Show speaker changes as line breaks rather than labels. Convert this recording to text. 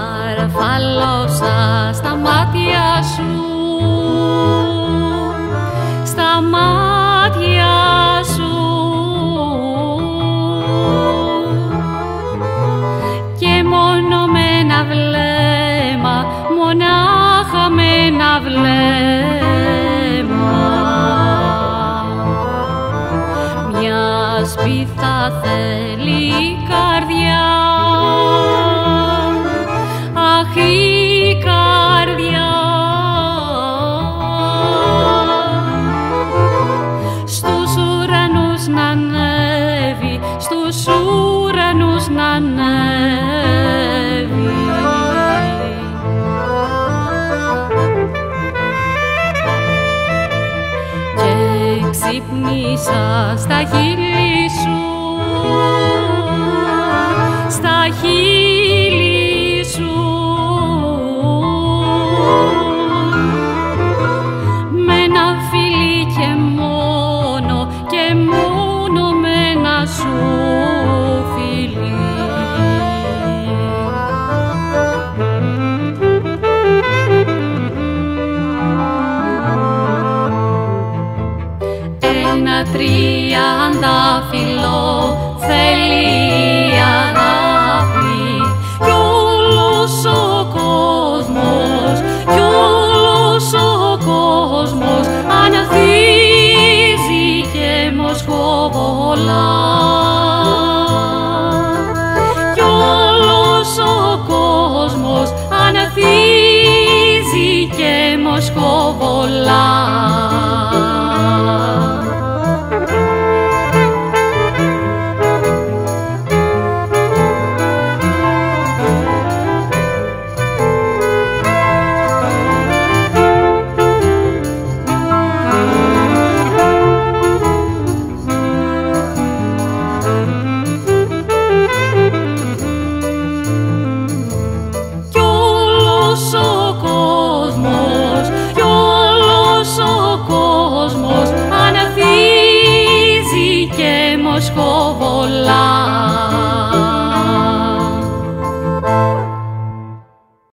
παραφαλώσα στα μάτια σου, στα μάτια σου, και μόνο με ένα βλέμμα, μονάχα με ένα βλέμμα, μια σπίθα θέλει η καρδιά, αχ η καρδιά, στους ουρανούς να ανέβει, στους ουρανούς να ανέβει. Και ξύπνησα στα χείλη